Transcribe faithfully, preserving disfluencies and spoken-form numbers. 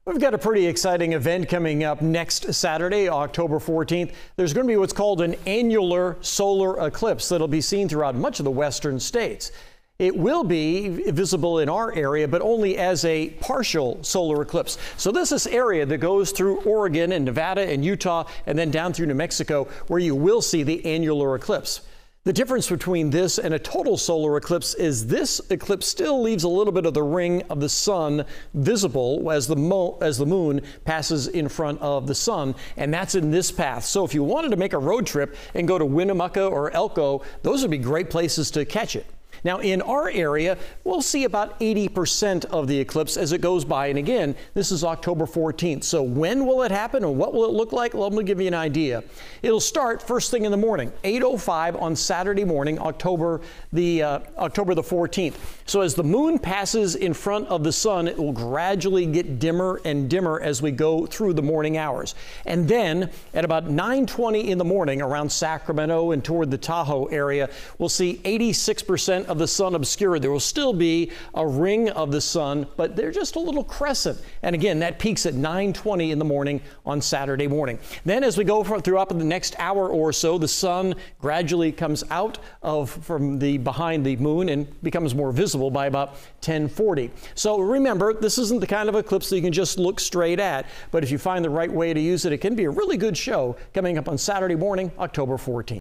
We've got a pretty exciting event coming up next Saturday, October fourteenth. There's going to be what's called an annular solar eclipse that'll be seen throughout much of the western states. It will be visible in our area, but only as a partial solar eclipse. So this is area that goes through Oregon and Nevada and Utah and then down through New Mexico, where you will see the annular eclipse. The difference between this and a total solar eclipse is this eclipse still leaves a little bit of the ring of the sun visible as the, mo as the moon passes in front of the sun, and that's in this path. So if you wanted to make a road trip and go to Winnemucca or Elko, those would be great places to catch it. Now, in our area, we'll see about eighty percent of the eclipse as it goes by. And again, this is October fourteenth. So when will it happen and what will it look like? Well, let me give you an idea. It'll start first thing in the morning, eight oh five on Saturday morning, October the, uh, October the fourteenth. So as the moon passes in front of the sun, it will gradually get dimmer and dimmer as we go through the morning hours. And then at about nine twenty in the morning around Sacramento and toward the Tahoe area, we'll see eighty-six percent of the sun obscured. There will still be a ring of the sun, but they're just a little crescent. And again, that peaks at nine twenty in the morning on Saturday morning. Then as we go throughout the next hour or so, the sun gradually comes out of from the behind the moon and becomes more visible by about ten forty. So remember, this isn't the kind of eclipse that you can just look straight at, but if you find the right way to use it, it can be a really good show coming up on Saturday morning, October fourteenth.